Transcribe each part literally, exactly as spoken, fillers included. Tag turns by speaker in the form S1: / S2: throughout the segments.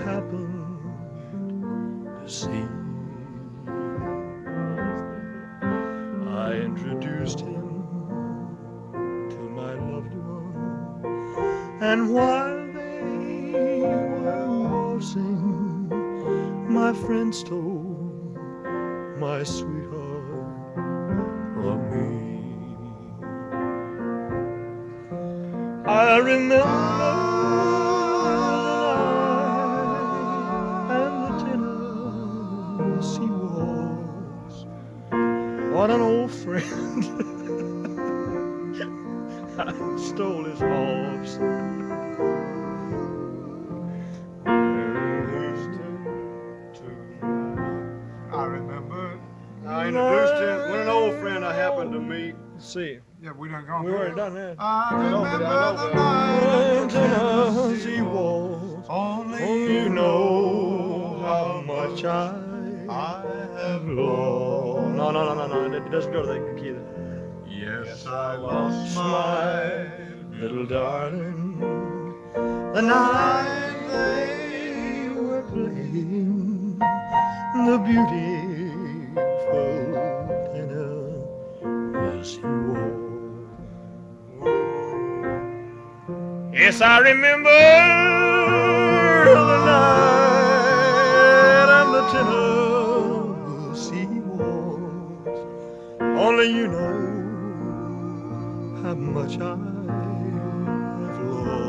S1: happened to see. I introduced him to my loved one, and while they were waltzing, my friend stole my sweetheart from me. I remember Tennessee waltz. What an old friend. I stole his horse.
S2: I remember. I introduced him when an old friend I happened to meet.
S1: See,
S2: yeah, we done gone.
S1: We already done that.
S2: I remember the night Tennessee waltz. Only you know how much I I have lost.
S1: No, no, no, no, no. It doesn't go to that key.
S2: Yes, I lost my
S1: little darling
S2: the night they were playing
S1: the beautiful Tennessee waltz. Yes, I remember the night and the Tennessee waltz. Only you know how much I have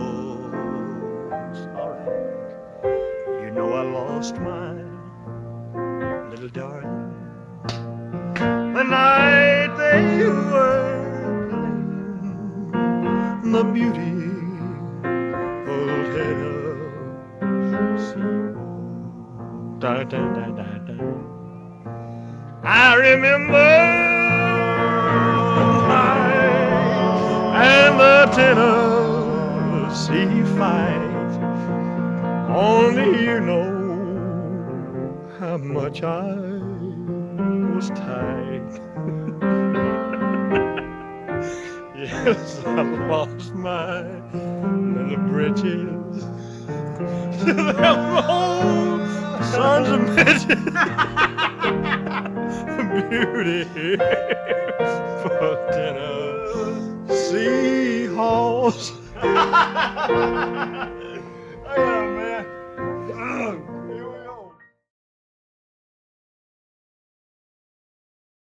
S1: lost. All right. You know I lost my little darling the night they were playing the beautiful Tennessee waltz. Da, da, da, da, da. I remember and the Tennessee fight. Only you know how much I was tight. Yes, I lost my little britches to them old sons of bitches. Beauty for Tennessee horse.